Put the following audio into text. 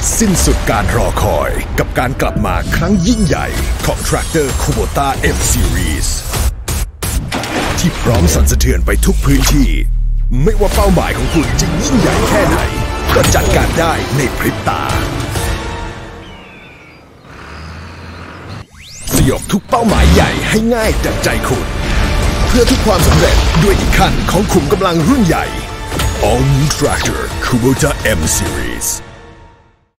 สิ้นสุดการรอคอยกับการกลับมาครั้งยิ่งใหญ่ของ Tractor Kubota M Series ที่พร้อมสั่นสะเทือนไปทุกพื้นที่ไม่ว่าเป้าหมายของคุณจะยิ่งใหญ่แค่ไหนก็จัดการได้ในพริบตาสยบทุกเป้าหมายใหญ่ให้ง่ายดังใจคุณเพื่อทุกความสำเร็จด้วยอีกขั้นของขุมกำลังรุ่นใหญ่ All New Tractor Kubota M Series